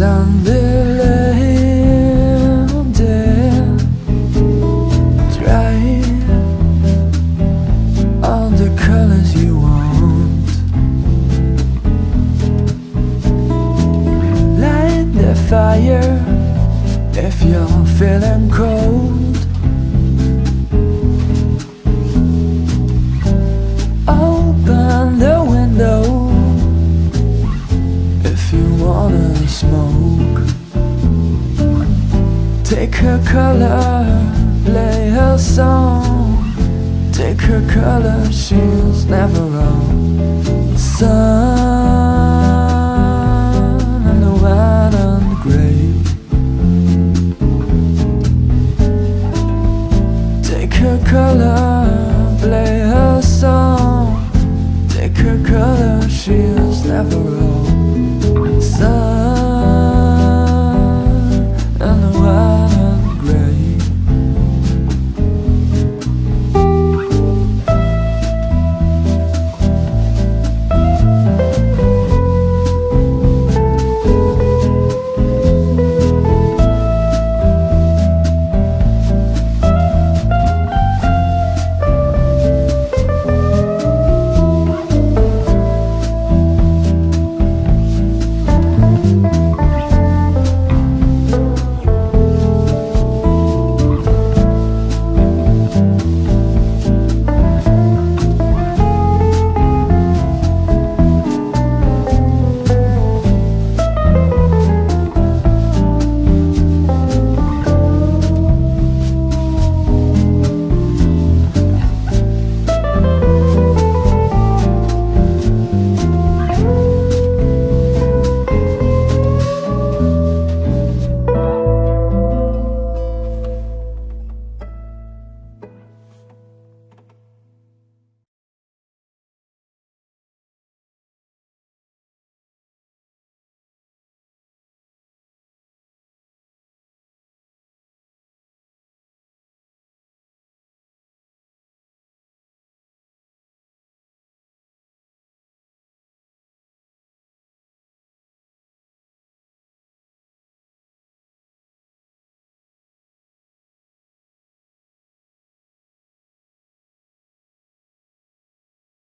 sun laying dead, dry all the colors you want. Light the fire if you're feeling cold. Open the window if you wanna smoke. Take her color, play her song. Take her color, she's never wrong. Sun and the white and the gray. Take her color, play her song. Take her color, she's never wrong.